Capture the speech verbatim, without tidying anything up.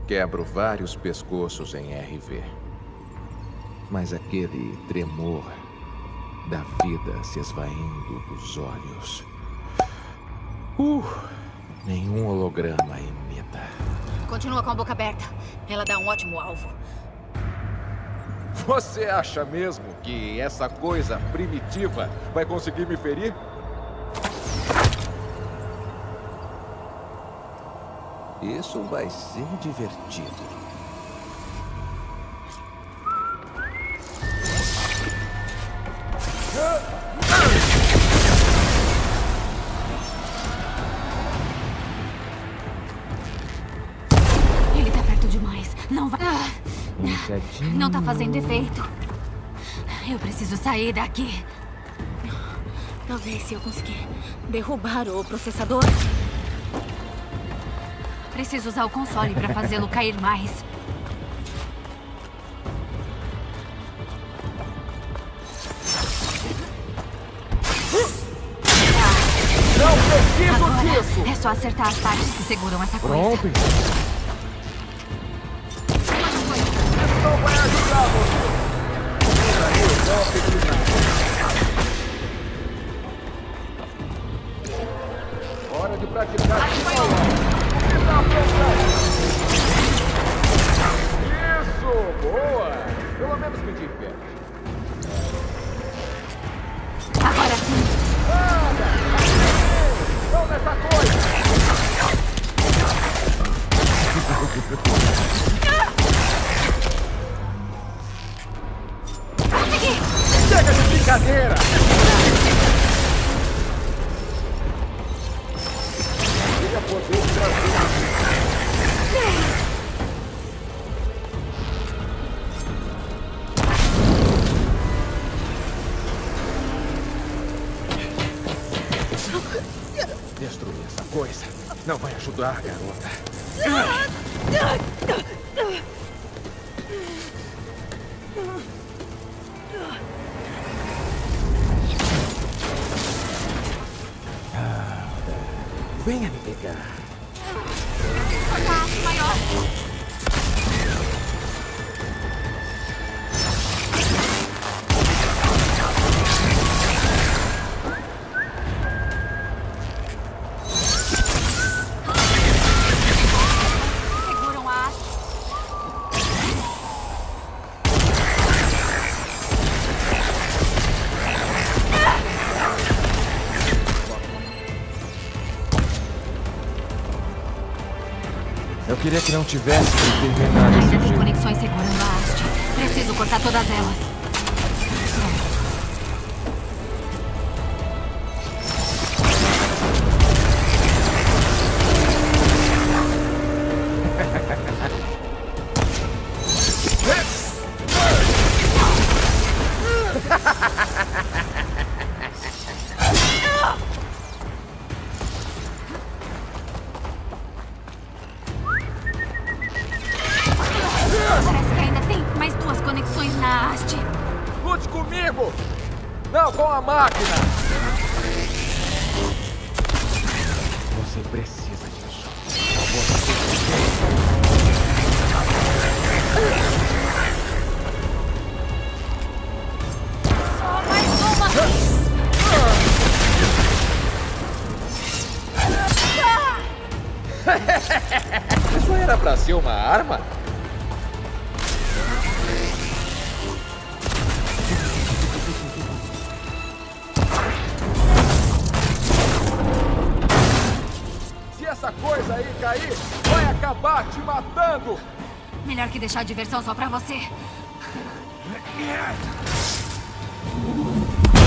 quebro vários pescoços em R V. Mas aquele tremor da vida se esvaindo dos olhos. Uh, nenhum holograma imita. Continua com a boca aberta. Ela dá um ótimo alvo. Você acha mesmo que essa coisa primitiva vai conseguir me ferir? Isso vai ser divertido. Ele tá perto demais. Não vai... Não tá fazendo efeito. Eu preciso sair daqui. Talvez se eu conseguir derrubar o processador. Preciso usar o console para fazê-lo cair mais. Não preciso Agora, disso! é só acertar as partes que seguram essa coisa. Pronto. Isso não vai ajudar você. Aí, golpe final. Hora de praticar de novo. Isso, boa! Pelo menos me de pé. Agora sim. Nada! Vão nessa coisa! Consegui! Chega de brincadeira! Queria poder trazer. Destruir essa coisa não vai ajudar, garota. Venha me pegar. Contato maior. Seguram a haste. Eu queria que não tivesse que terminar desse Ainda tem jeito. conexões segurando a haste. Preciso cortar todas elas. Parece que ainda tem mais duas conexões na haste. Lute comigo! Não com a máquina! Você precisa disso. Só mais uma. Isso era pra ser uma arma? Se essa coisa aí cair, vai acabar te matando! Melhor que deixar a diversão só pra você.